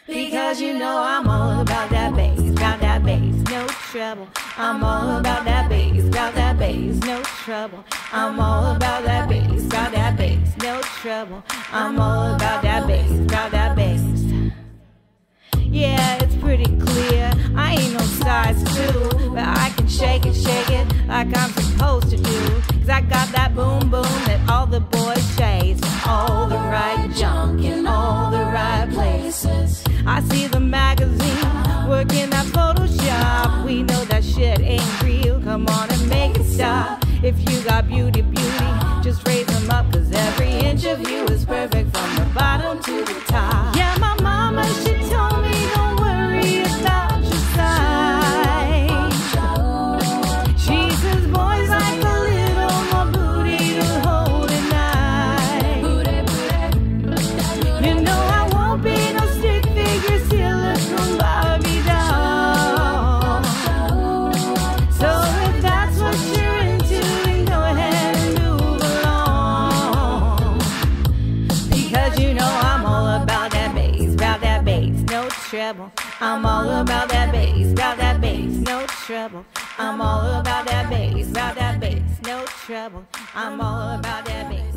Because you know I'm all about that bass, no trouble. I'm all about that bass, no trouble. I'm all about that bass, no trouble. I'm all about that bass. Yeah, it's pretty clear, I ain't no size 2, but I can shake it like I'm supposed to do. Cause I got that boom boom that all the boys chase, all the right junk in all the right places. I see the magazine working at Photoshop. We know that shit ain't real, come on and make it stop. If you got beauty, just raise them up. Cause every inch of you is perfect from the bottom to the top. Yeah, my mama, she told me don't worry about your size. She says boys like a little more booty to hold at night. You know I won't be no stick figure stealer from Barbie doll. So if that's what you're into, then go ahead and move along. Because you know I'm all about that bass, no trouble. I'm all about that bass, no trouble. I'm all about that bass, no trouble. I'm all about that bass.